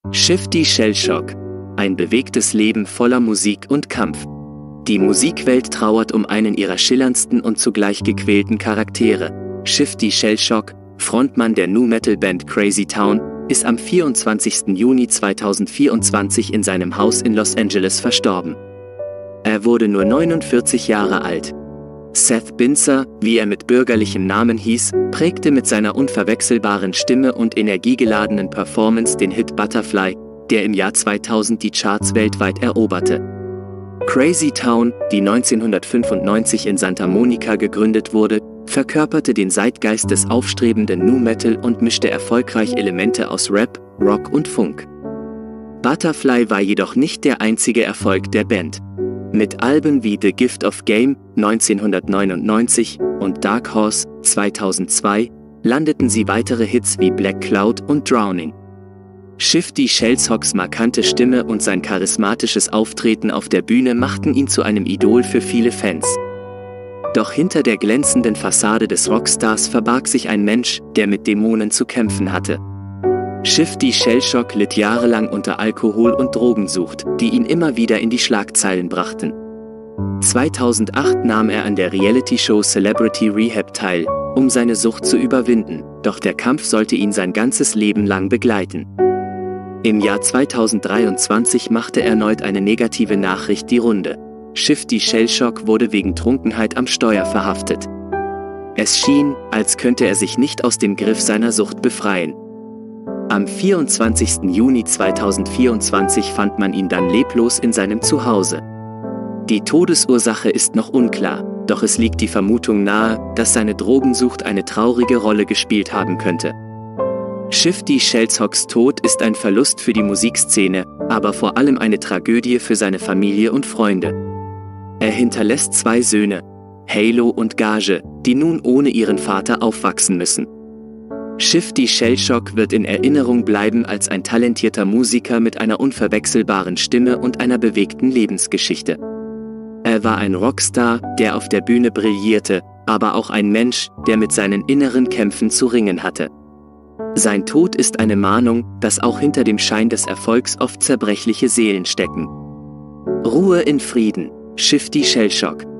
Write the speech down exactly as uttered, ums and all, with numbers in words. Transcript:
Shifty Shellshock. Ein bewegtes Leben voller Musik und Kampf. Die Musikwelt trauert um einen ihrer schillerndsten und zugleich gequälten Charaktere. Shifty Shellshock, Frontmann der Nu-Metal-Band Crazy Town, ist am vierundzwanzigsten Juni zweitausendvierundzwanzig in seinem Haus in Los Angeles verstorben. Er wurde nur neunundvierzig Jahre alt. Seth Binzer, wie er mit bürgerlichem Namen hieß, prägte mit seiner unverwechselbaren Stimme und energiegeladenen Performance den Hit Butterfly, der im Jahr zweitausend die Charts weltweit eroberte. Crazy Town, die neunzehnhundertfünfundneunzig in Santa Monica gegründet wurde, verkörperte den Zeitgeist des aufstrebenden Nu-Metal und mischte erfolgreich Elemente aus Rap, Rock und Funk. Butterfly war jedoch nicht der einzige Erfolg der Band. Mit Alben wie The Gift of Game neunzehnhundertneunundneunzig und Dark Horse zweitausendzwei landeten sie weitere Hits wie Black Cloud und Drowning. Shifty Shellshocks markante Stimme und sein charismatisches Auftreten auf der Bühne machten ihn zu einem Idol für viele Fans. Doch hinter der glänzenden Fassade des Rockstars verbarg sich ein Mensch, der mit Dämonen zu kämpfen hatte. Shifty Shellshock litt jahrelang unter Alkohol- und Drogensucht, die ihn immer wieder in die Schlagzeilen brachten. zweitausendacht nahm er an der Reality-Show Celebrity Rehab teil, um seine Sucht zu überwinden, doch der Kampf sollte ihn sein ganzes Leben lang begleiten. Im Jahr zweitausenddreiundzwanzig machte erneut eine negative Nachricht die Runde. Shifty Shellshock wurde wegen Trunkenheit am Steuer verhaftet. Es schien, als könnte er sich nicht aus dem Griff seiner Sucht befreien. Am vierundzwanzigsten Juni zweitausendvierundzwanzig fand man ihn dann leblos in seinem Zuhause. Die Todesursache ist noch unklar, doch es liegt die Vermutung nahe, dass seine Drogensucht eine traurige Rolle gespielt haben könnte. Shifty Shellshocks Tod ist ein Verlust für die Musikszene, aber vor allem eine Tragödie für seine Familie und Freunde. Er hinterlässt zwei Söhne, Halo und Gage, die nun ohne ihren Vater aufwachsen müssen. Shifty Shellshock wird in Erinnerung bleiben als ein talentierter Musiker mit einer unverwechselbaren Stimme und einer bewegten Lebensgeschichte. Er war ein Rockstar, der auf der Bühne brillierte, aber auch ein Mensch, der mit seinen inneren Kämpfen zu ringen hatte. Sein Tod ist eine Mahnung, dass auch hinter dem Schein des Erfolgs oft zerbrechliche Seelen stecken. Ruhe in Frieden, Shifty Shellshock.